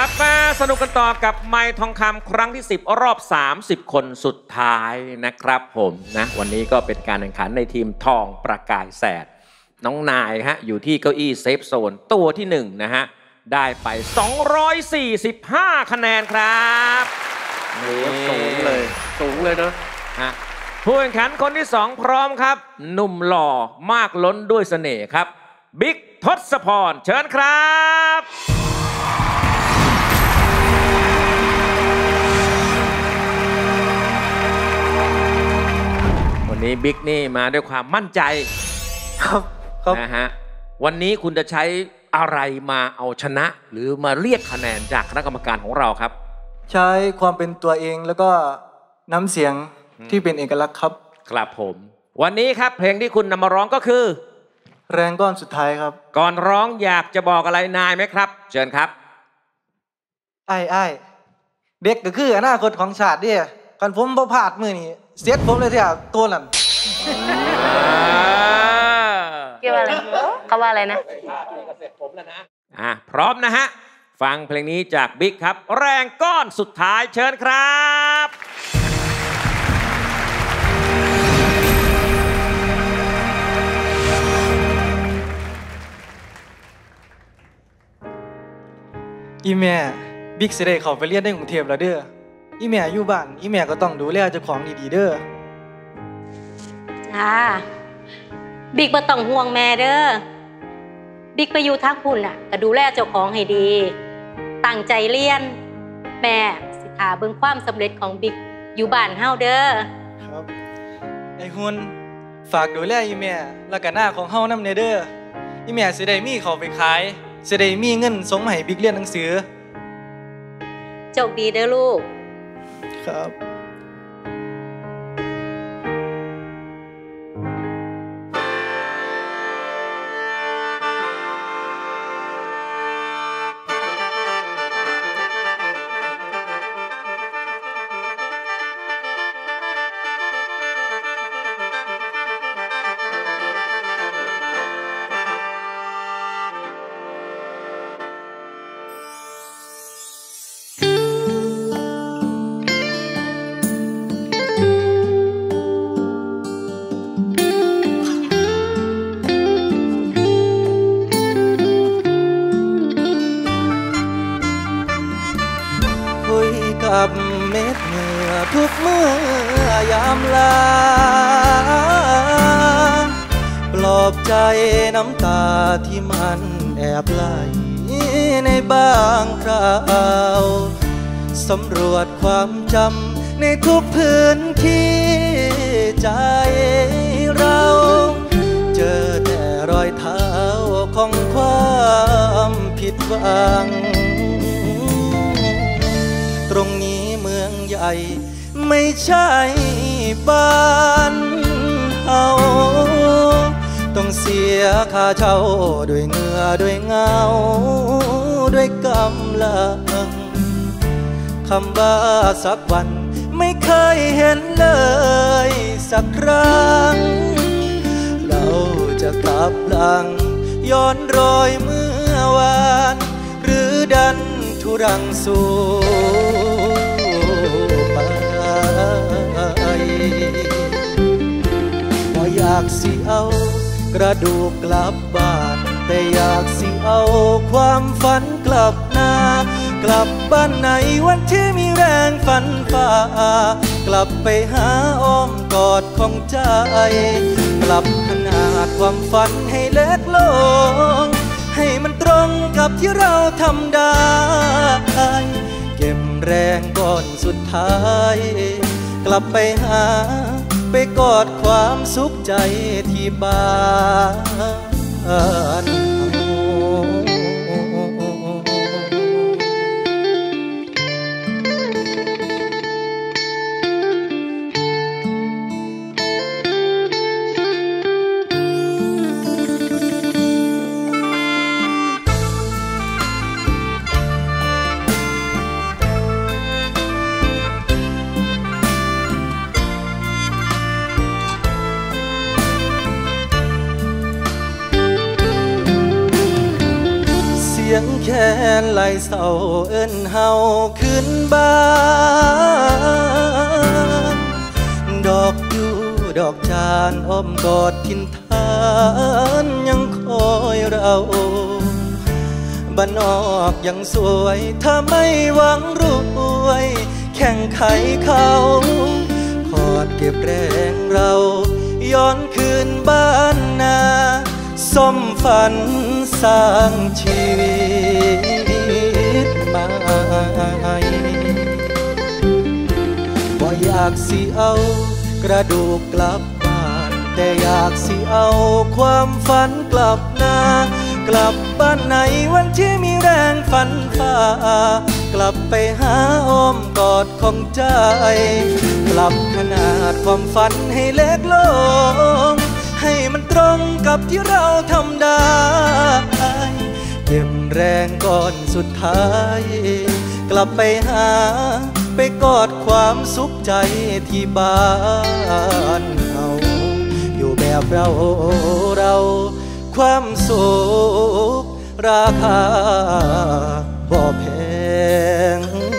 ลับมาสนุกกันต่อกับไมค์ทองคำครั้งที่10รอบ30คนสุดท้ายนะครับผมนะวันนี้ก็เป็นการแข่งขันในทีมทองประกายแสดน้องนายฮะอยู่ที่เก้าอี้เซฟโซนตัวที่1นะฮะได้ไป245คะแนนครับสูงเลยนะฮะผู้แข่งขันคนที่2พร้อมครับหนุ่มหล่อมากล้นด้วยเสน่ห์ครับบิ๊กทศพรเชิญครับวันนี้บิ๊กนี่มาด้วยความมั่นใจครับนะฮะวันนี้คุณจะใช้อะไรมาเอาชนะหรือมาเรียกคะแนนจากคณะกรรมการของเราครับใช้ความเป็นตัวเองแล้วก็น้ำเสียงที่เป็นเอกลักษณ์ครับครับผมวันนี้ครับเพลงที่คุณนำมาร้องก็คือแรงก้อนสุดท้ายครับก่อนร้องอยากจะบอกอะไรนายไหมครับเชิญครับไอ้เด็กก็คืออนาคตของชาติดิกันผมบ่พลาดมือนี่เสียดผมเลยที่ตัวนั่นเกี่ยวอะไรเขาว่าอะไรนะพร้อมนะฮะฟังเพลงนี้จากบิ๊กครับแรงก้อนสุดท้ายเชิญครับอีแม่บิ๊กสิได้เข้าไปเรียนในกรุงเทพแล้วเด้ออีแม่อยู่บ้านอีแม่ก็ต้องดูแลเจ้าของดีๆเด้อบิ๊กบ่ต้องห่วงแม่เด้อบิ๊กไปอยู่ทางพุ่นน่ะก็ดูแลเจ้าของให้ดีตั้งใจเรียนแม่สิท่าเบิ่งความสำเร็จของบิ๊กอยู่บ้านเฮาเด้อครับไอ้หุ่นฝากดูแลอีแม่แล้วก็หน้าของเฮานำเด้ออีแม่สิได้มีเขาไปขายสิได้มีเงินส่งมาให้บิ๊กเรียนหนังสือโชคดีเด้อลูกครับกับเม็ดเหงื่อทุกเมื่อยามลาปลอบใจน้ำตาที่มันแอบไหลในบางคราวสำรวจความจำในทุกพื้นที่ใจเราเจอแต่รอยเท้าของความผิดหวังตรงนี้เมืองใหญ่ไม่ใช่บ้านเฮาต้องเสียค่าเช่าด้วยเหงื่อด้วยเงาด้วยกำลังคำว่าสักวันไม่เคยเห็นเลยสักครั้งเราจะกลับหลังย้อนรอยเมื่อวานหรือดันทุรังสู่ไปบ่อยากสิเอากระดูกกลับบ้านแต่อยากสิเอาความฝันกลับหน้ากลับบ้านในวันที่มีแรงฝันฝ่ากลับไปหาอ้อมกอดของใจกลับขนาดความฝันให้เล็กลงให้มันตรงกับที่เราทำได้เก็บแรงก่อนสุดท้ายกลับไปหาไปกอดความสุขใจที่บ้านนไหลเศร้าเอิ้นเฮาขึ้นบ้าน ดอกอยู่ดอกจานอ้อมกอดทินทานยังคอยเราบ้านนอกยังสวยถ้าไม่หวังรวยแข่งไขเขาขอดเก็บแรงเราย้อนคืนบ้านนาสมฝันสร้างชีวิตใหม่บ่อยากสิเอากระดูกกลับบ้านแต่อยากสิเอาความฝันกลับนากลับบ้านในวันที่มีแรงฝันฝ่ากลับไปหาอ้อมกอดของใจกลับขนาดความฝันให้เล็กลงให้มันตรงกับที่เราทำได้เก็บแรงก่อนสุดท้ายกลับไปหาไปกอดความสุขใจที่บ้านเราอยู่แบบเราความสุขราคาบ่แพง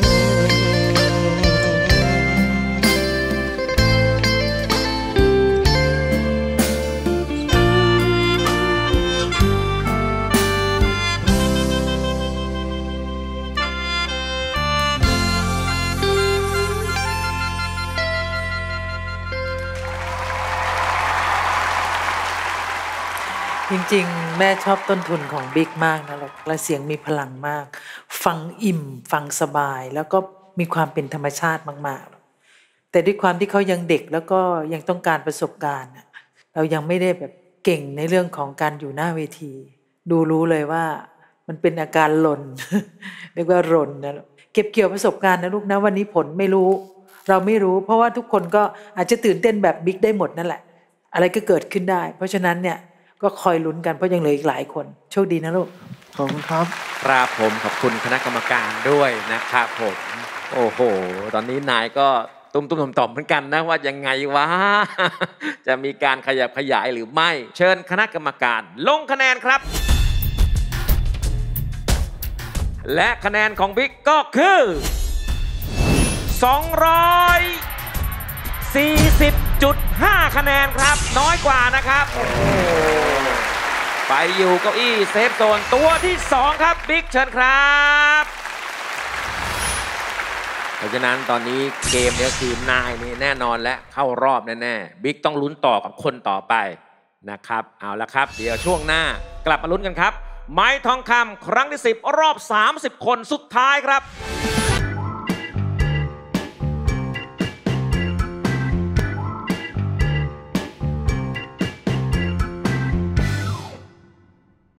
จริงๆแม่ชอบต้นทุนของบิ๊กมากนะลูกและเสียงมีพลังมากฟังอิ่มฟังสบายแล้วก็มีความเป็นธรรมชาติมากๆแต่ด้วยความที่เขายังเด็กแล้วก็ยังต้องการประสบการณ์เรายังไม่ได้แบบเก่งในเรื่องของการอยู่หน้าเวทีดูรู้เลยว่ามันเป็นอาการหล่น เรียกว่าหล่นนะเก็บเกี่ยวประสบการณ์นะลูกนะวันนี้ผลไม่รู้เราไม่รู้เพราะว่าทุกคนก็อาจจะตื่นเต้นแบบบิ๊กได้หมดนั่นแหละอะไรก็เกิดขึ้นได้เพราะฉะนั้นเนี่ยก็คอยลุ้นกันเพราะยังเหลืออีกหลายคนโชคดีนะลูกขอบคุณครับครับผมขอบคุณคณะกรรมการด้วยนะครับผมโอ้โหตอนนี้นายก็ตุ้มๆต่อมๆเหมือนกันนะว่ายังไงวะ จะมีการขยับขยายหรือไม่เชิญคณะกรรมการลงคะแนนครับและคะแนนของบิ๊กก็คือ240.5 คะแนนครับน้อยกว่านะครับไปอยู่เก้าอี้เซฟโซนตัวที่2ครับบิ๊กเชิญครับเพราะฉะนั้นตอนนี้เกมนี้คือนายนี่แน่นอนและเข้ารอบแน่ๆบิ๊กต้องลุ้นต่อกับคนต่อไปนะครับเอาละครับเดี๋ยวช่วงหน้ากลับมาลุ้นกันครับไม้ทองคำครั้งที่10รอบ30คนสุดท้ายครับ